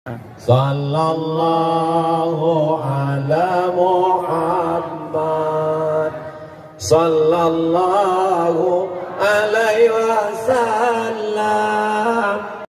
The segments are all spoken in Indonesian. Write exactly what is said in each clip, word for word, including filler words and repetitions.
Sallallahu ala Muhammad Sallallahu alaihi wasallam.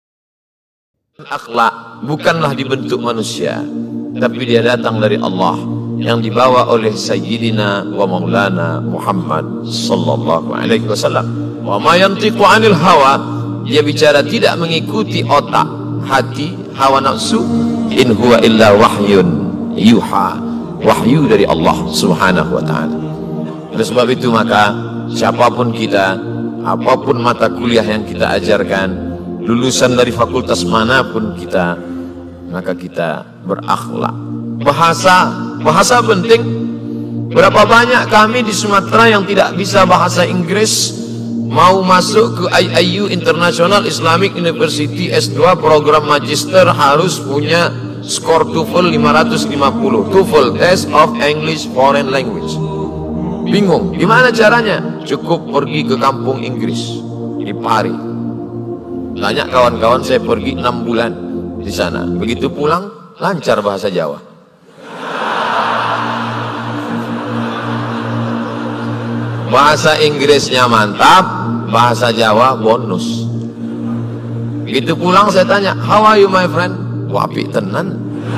Akhlak bukanlah dibentuk manusia, tapi dia datang dari Allah yang dibawa oleh Sayyidina wa Maulana Muhammad Sallallahu alaihi wasallam. Wa ma yantiqu 'anil hawa, dia bicara tidak mengikuti otak, hati, hawa nafsu. In huwa illa wahyun yuha, wahyu dari Allah Subhanahu wa ta'ala. Oleh sebab itu maka siapapun kita, apapun mata kuliah yang kita ajarkan, lulusan dari fakultas manapun kita, maka kita berakhlak. Bahasa, bahasa penting. Berapa banyak kami di Sumatera yang tidak bisa bahasa Inggris, mau masuk ke I I U International Islamic University S dua program magister harus punya skor TOEFL lima ratus lima puluh, TOEFL Test of English Foreign Language. Bingung, gimana caranya? Cukup pergi ke kampung Inggris di Pari. Banyak kawan-kawan saya pergi enam bulan di sana. Begitu pulang lancar bahasa Jawa. Bahasa Inggrisnya mantap, bahasa Jawa bonus. Begitu pulang saya tanya, how are you my friend? Wapi tenan.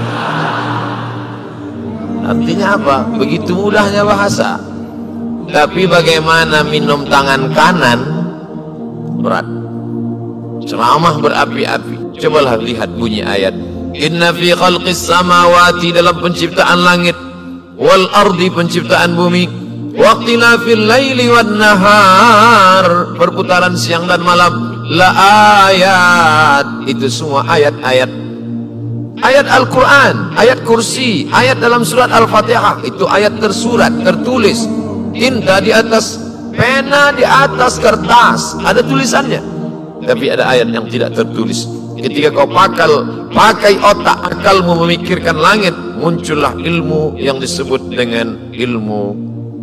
Artinya apa? Begitu mudahnya bahasa. Tapi bagaimana minum tangan kanan? Berat. Ceramah berapi-api. Cobalah lihat bunyi ayat. Inna fi khalqis samawati, dalam penciptaan langit, wal ardi, penciptaan bumi, waqtilafil laili wan nahar, perputaran siang dan malam, la ayat, itu semua ayat-ayat, ayat Al-Quran, ayat kursi, ayat dalam surat Al-Fatihah, itu ayat tersurat, tertulis, tinta di atas pena, di atas kertas, ada tulisannya. Tapi ada ayat yang tidak tertulis. Ketika kau pakal, pakai otak akalmu memikirkan langit, muncullah ilmu yang disebut dengan ilmu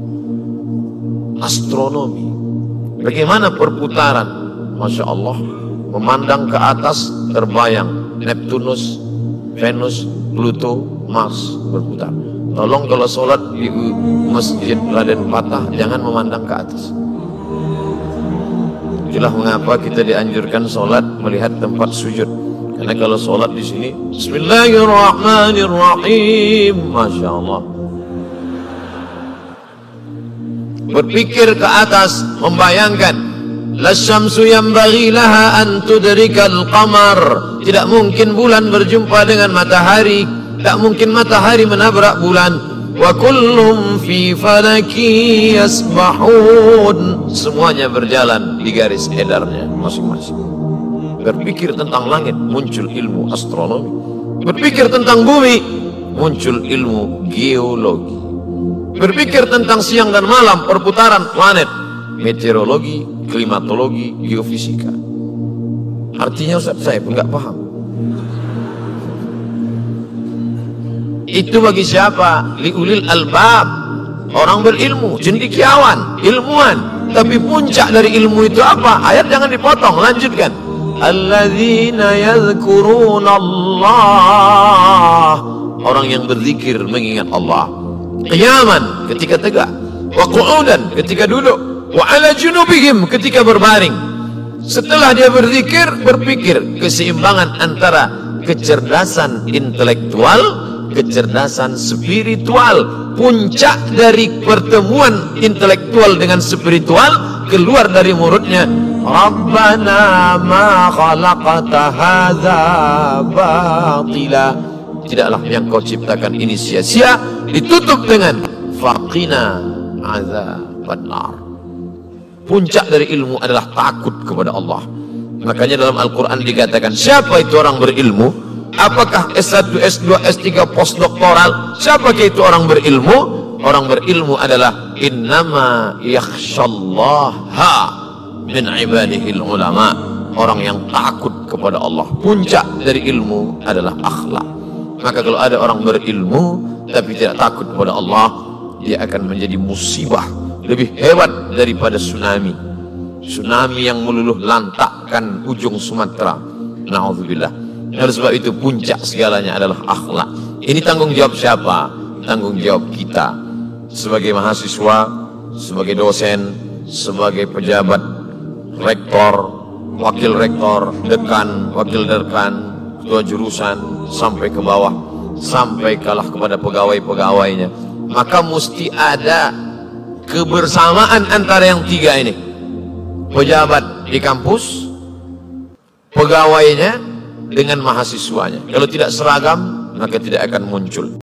astronomi. Bagaimana perputaran, Masya Allah, memandang ke atas terbayang Neptunus, Venus, Pluto, Mars berputar. Tolong kalau sholat di Masjid Raden Patah jangan memandang ke atas. Itulah mengapa kita dianjurkan sholat melihat tempat sujud. Karena kalau sholat di sini, Bismillahirrahmanirrahim, Masya Allah, berpikir ke atas, membayangkan lasyamsu yanbaghi laha an tudrikal qamar, tidak mungkin bulan berjumpa dengan matahari, tak mungkin matahari menabrak bulan. Wa kullum fi falaki yasbahun, semuanya berjalan di garis edarnya masing-masing. Berpikir tentang langit, muncul ilmu astronomi. Berpikir tentang bumi, muncul ilmu geologi. Berpikir tentang siang dan malam, perputaran planet, meteorologi, klimatologi, geofisika. Artinya Ustaz, saya pun nggak paham. Itu bagi siapa? Liulil albab, orang berilmu, cendekiawan, ilmuwan. Tapi puncak dari ilmu itu apa? Ayat jangan dipotong, lanjutkan. Alladzina yadhkuruna Allah, orang yang berzikir mengingat Allah. Qiyaman, ketika tegak, wa qu'udan, ketika duduk, wa ala junubihim, ketika berbaring. Setelah dia berzikir, berpikir, keseimbangan antara kecerdasan intelektual, kecerdasan spiritual. Puncak dari pertemuan intelektual dengan spiritual, keluar dari mulutnya, Rabbana ma khalaqta hadza batila, tidaklah yang kau ciptakan ini sia-sia. Ditutup dengan faqina azabannar. Puncak dari ilmu adalah takut kepada Allah. Makanya dalam Al-Quran dikatakan, siapa itu orang berilmu? Apakah S satu, S dua, S tiga, postdoktoral? Siapakah itu orang berilmu? Orang berilmu adalah innama yakhshallaha min ibadihil ulama, orang yang takut kepada Allah. Puncak dari ilmu adalah akhlak. Maka kalau ada orang berilmu tapi tidak takut kepada Allah, dia akan menjadi musibah lebih hebat daripada tsunami. Tsunami yang meluluh lantakkan ujung Sumatera. Na'udzubillah. Oleh sebab itu puncak segalanya adalah akhlak. Ini tanggung jawab siapa? Tanggung jawab kita sebagai mahasiswa, sebagai dosen, sebagai pejabat, rektor, wakil rektor, dekan, wakil dekan, ketua jurusan, sampai ke bawah, sampai kalah kepada pegawai-pegawainya. Maka mesti ada kebersamaan antara yang tiga ini. Pejabat di kampus, pegawainya dengan mahasiswanya. Kalau tidak seragam, maka tidak akan muncul.